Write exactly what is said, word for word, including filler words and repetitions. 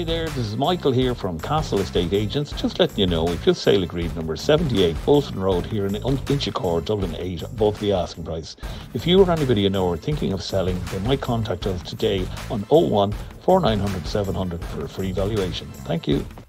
Hi there, this is Michael here from Castle Estate Agents. Just letting you know, we've just sale agreed number seventy-eight Bulfin Road here in Inchicore, Dublin eight, above the asking price. If you or anybody you know are thinking of selling, they might contact us today on oh one, four nine hundred, seven hundred for a free valuation. Thank you.